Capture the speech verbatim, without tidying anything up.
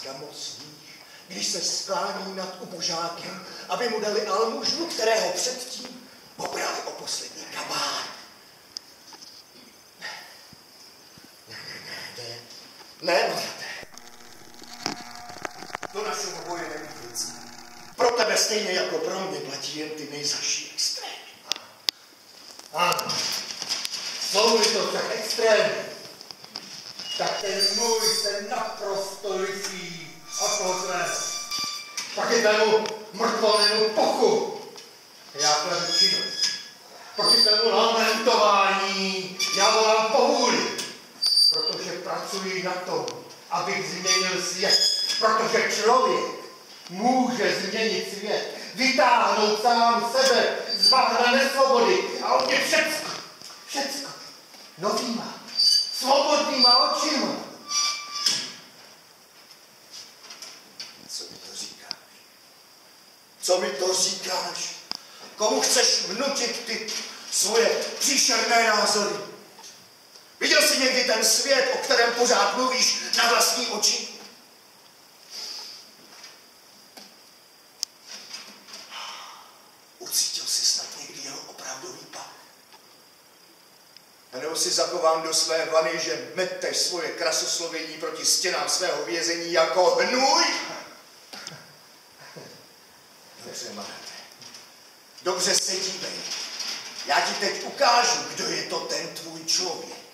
gamosných, když se sklání nad ubožákem, aby mu dali almužnu, kterého předtím pobrali o poslední kabát. Ne, ne, ne, ne, ne, brate. To našeho boje není věcí. Pro tebe stejně jako pro mě platí jen ty nejzaší extrémy. Ano, jsou-li to však extrémy, tak ten můj se naprosto liší od toho svého. Proti tému mrtvolnému pochu já kladu činnost. Proti tému lamentování já volám povůli, protože pracuji na tom, abych změnil svět. Protože člověk může změnit svět, vytáhnout sám sebe z bahna nesvobody a on je všecko, všecko novýma, svobodnýma očima. Co mi to říkáš? Co mi to říkáš? Komu chceš vnutit ty svoje příšerné názory? Viděl jsi někdy ten svět, o kterém pořád mluvíš, na vlastní oči? Ucítil jsi snad někdy jeho opravdový pach? A nebo si zachovám do své vany, že meteš svoje krasoslovění proti stěnám svého vězení jako hnůj? Dobře, Marate. Dobře se dívej. Já ti teď ukážu, kdo je to ten tvůj člověk.